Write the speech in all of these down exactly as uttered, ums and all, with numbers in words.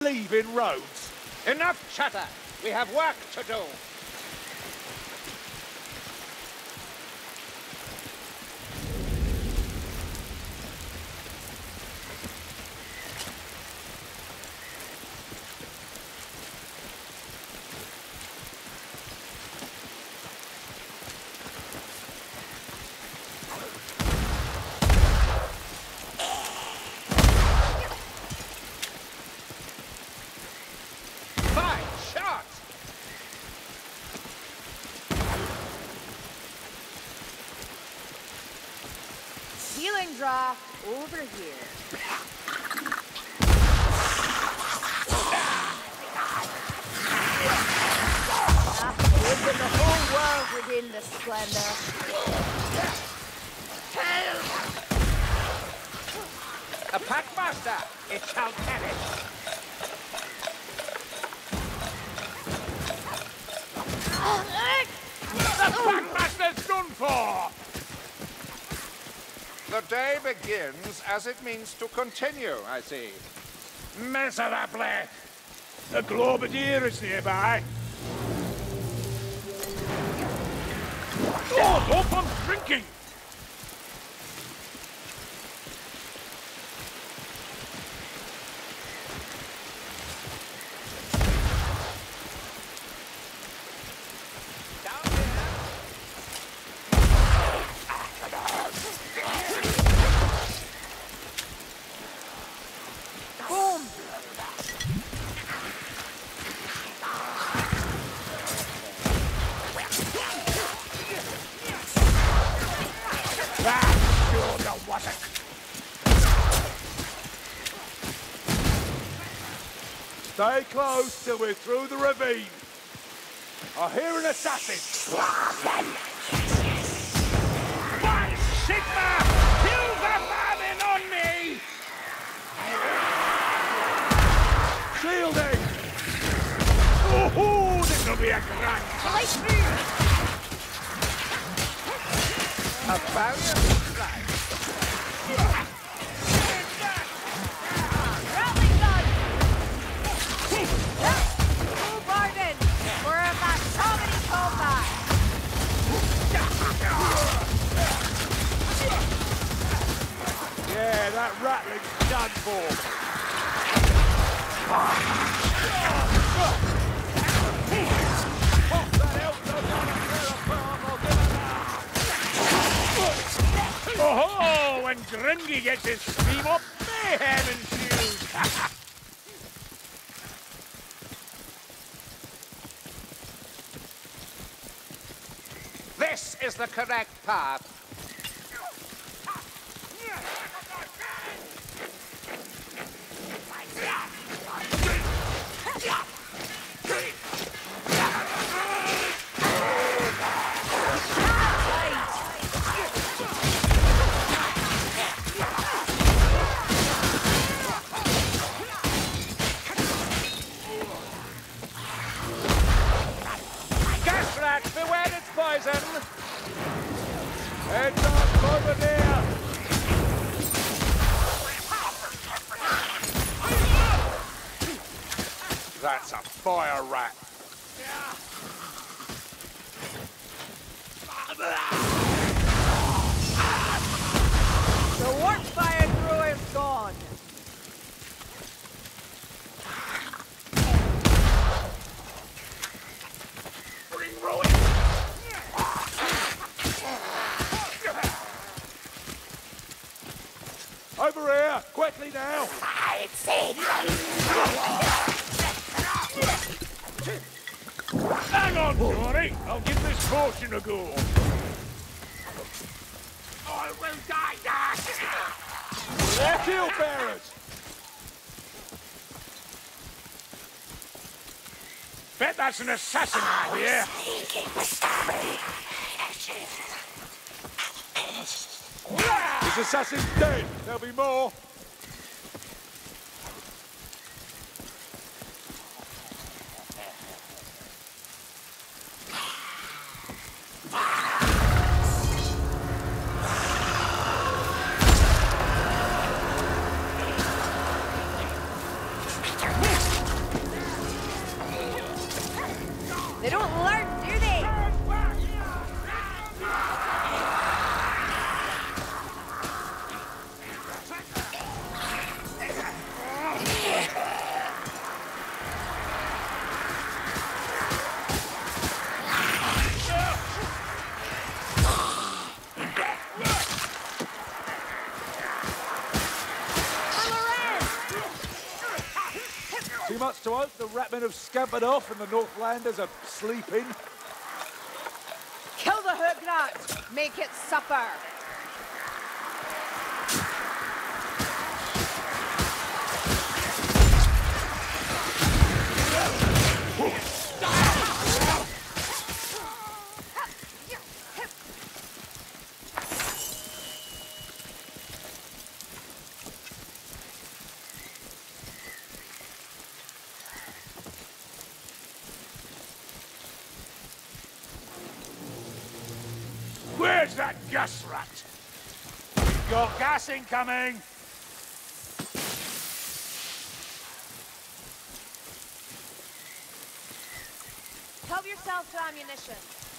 leaving Rhodes. Enough chatter. We have work to do. Healing draw over here. Ah, open the whole world within the splendor. A packmaster, it shall perish. The packmaster's done for! The day begins as it means to continue, I see. Miserably! The Globadier is nearby. Oh, hope I'm drinking! Stay close till we're through the ravine. I hear an assassin. By Sigma! Kill the vermin on me! Shielding! Oh, this'll be a grand fight! A barrier strike. Yeah, that rattling's done for. Oh, when Gringy gets his steam up, mayhem ensues. This is the correct path. Gas beware its poison! Heads up over there! That's a fire rat. The warp fire thrower is gone. Bring ruin! Over here! Quickly now! I see. Hang on, Johnny! I'll give this potion a go. I will die! They're kill bearers! Bet that's an assassin out here! This assassin's dead! There'll be more! don't learn, do they? Too much to hope the Ratmen have scampered off and the Northlanders are sleeping. Kill the hook rat! Make it supper! Where's that gas rat? Got gas incoming! Help yourself to ammunition.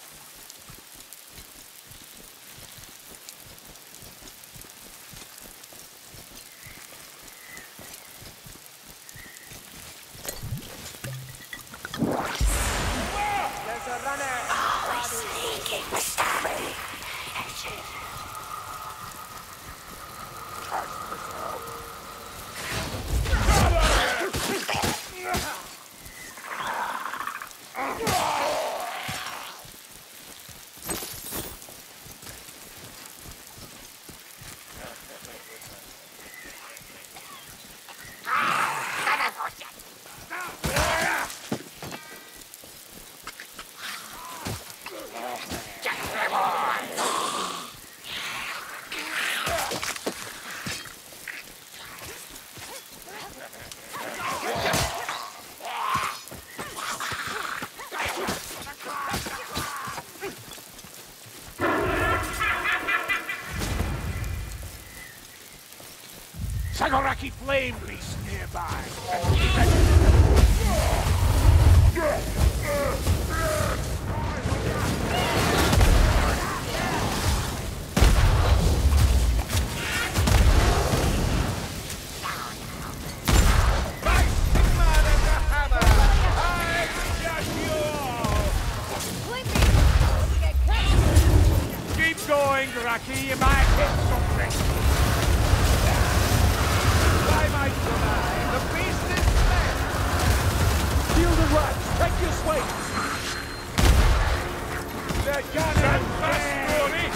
There's a runner. Always sneaking, Mister Sagoraki flame beast nearby. Keep going, Raki. You might hit something. I might survive. The beast is dead. Shield and rat. Take your swing. They're gonna fast,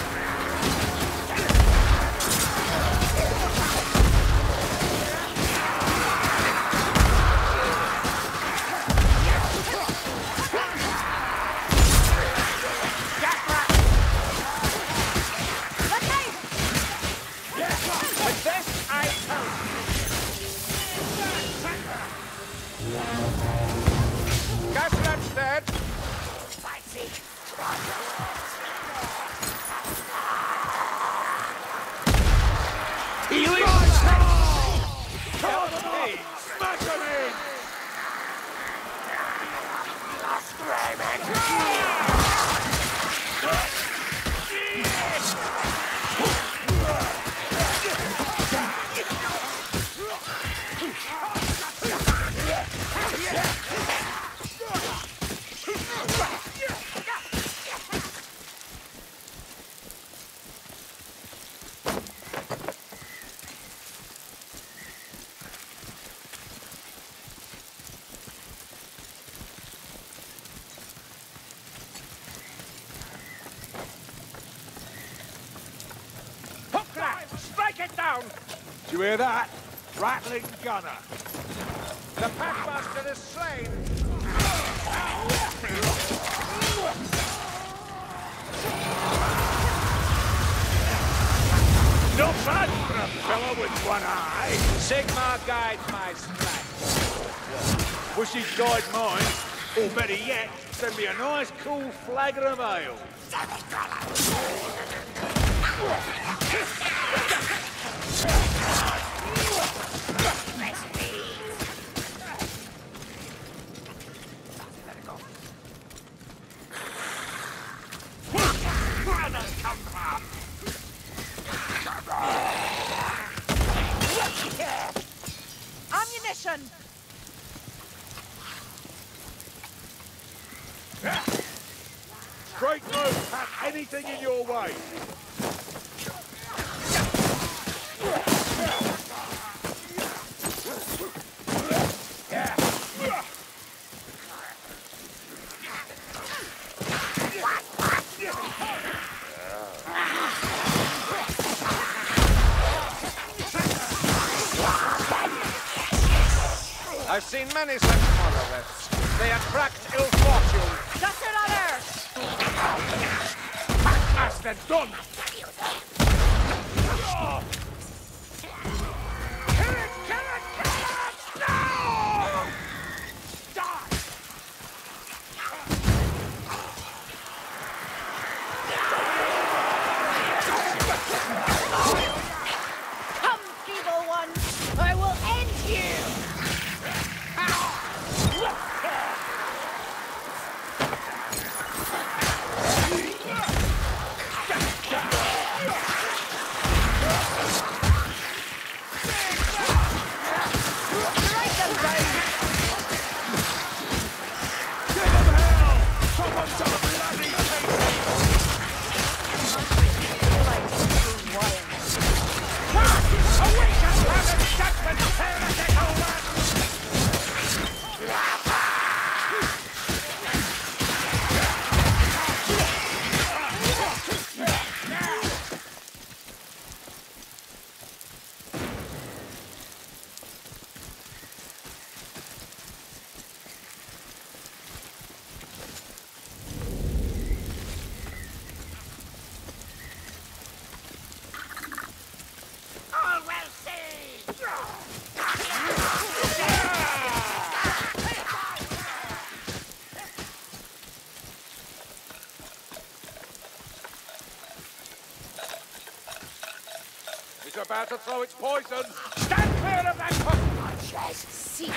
Gasrat's dead. Healing! Come on, please! Smash him in! Strike it down! Did you hear that? Rattling gunner. The Packmaster is slain! No fun for a fellow with one eye. Sigmar guides my strike. Wish he'd guide mine. Or better yet, send me a nice cool flagon of ale. Straight through, pass anything in your way. I've seen many such monoliths. They attract ill fortune. Just another! Bastard, done! Kill it, kill it, kill it! No! Die! Come, feeble one! I will end you! It's about to throw its poison. Stand clear of that cup! See.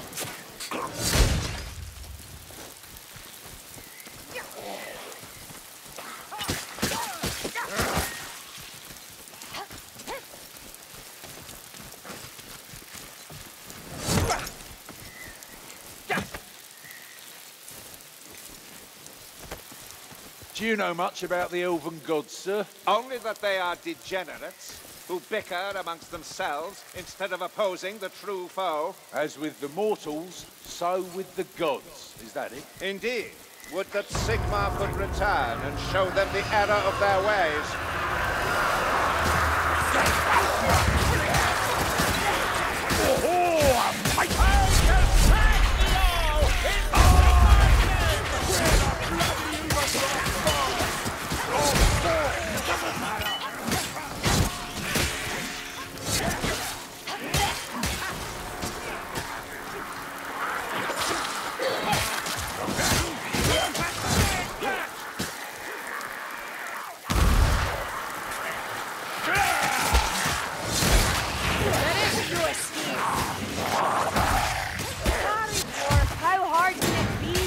Do you know much about the elven gods, sir? Only that they are degenerates who bicker amongst themselves instead of opposing the true foe. As with the mortals, so with the gods. Is that it? Indeed. Would that Sigmar could return and show them the error of their ways. How hard can it be?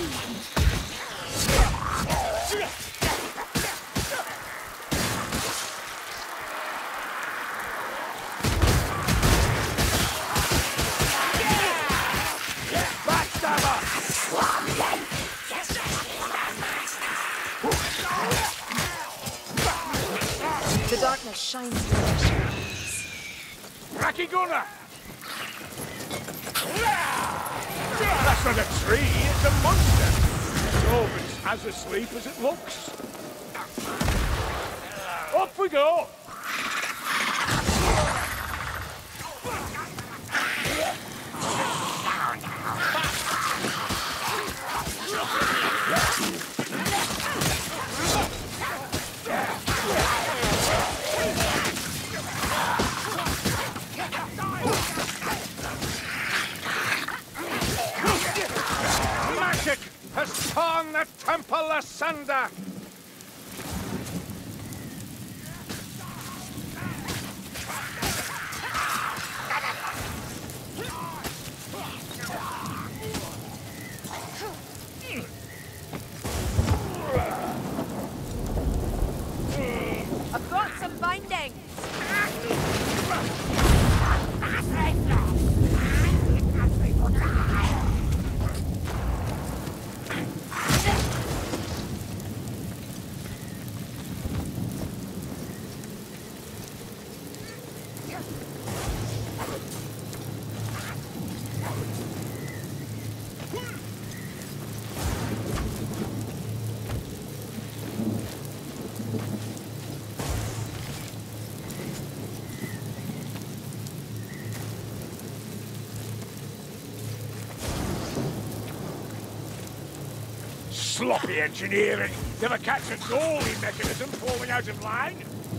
The darkness shines through their shadows. Racky Gunner! That's not a tree, it's a monster! So it's as asleep as it looks. Off we go! Magic has torn the temple asunder! I've got some binding. Sloppy engineering. Never catch a goalie mechanism falling out of line.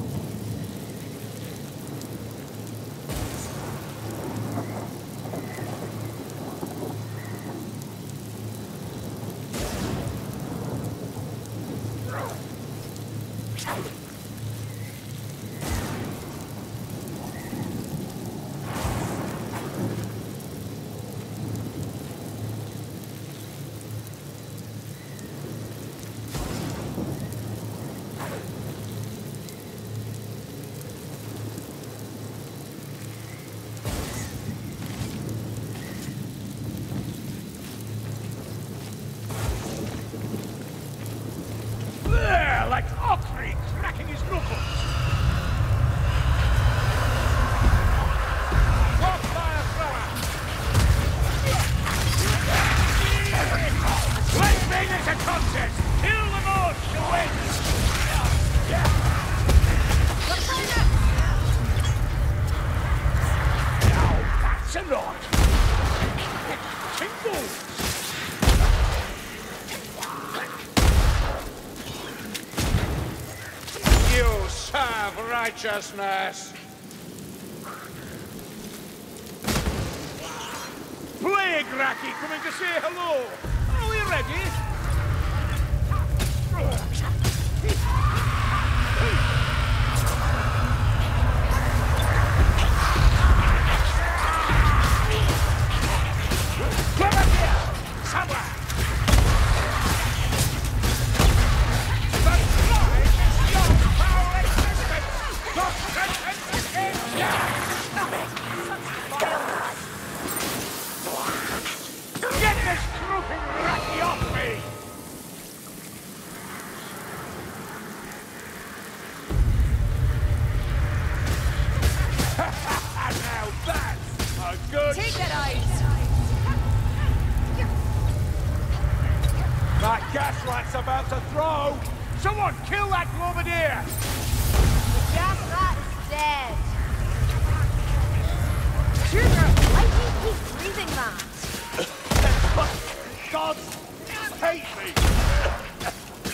There, like Ockrey cracking his knuckles. What fire thrower? Let's make this a contest. Kill the most to win. Yeah. Now that's a lot. Tingles. You serve righteousness. Plague Racky coming to say hello. Are we ready? Come up here! Somewhere! The Pride is your power existence! The sentence is Get this drooping Racky off me! Now that's a good... Take that ice! That gas rat's about to throw! Someone kill that bombardier! The gas rat is dead. Sugar! Why do you keep breathing that? God hate me!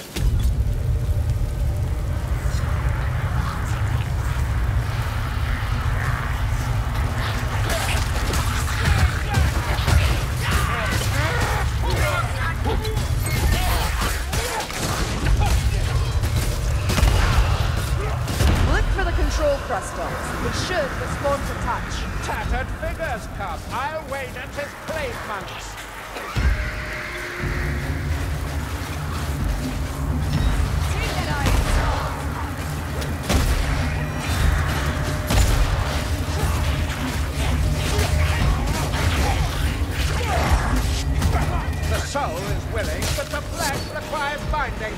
Look for the control crystals. They should respond to touch. Tattered figures come. I'll wait at his placements. Take that ice! The soul is willing, but the flesh requires binding.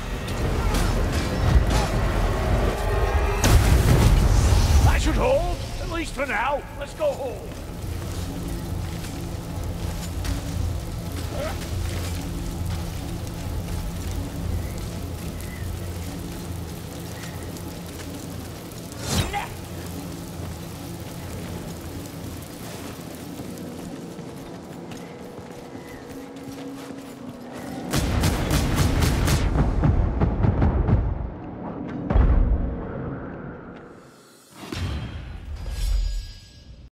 That should hold, at least for now. Let's go home.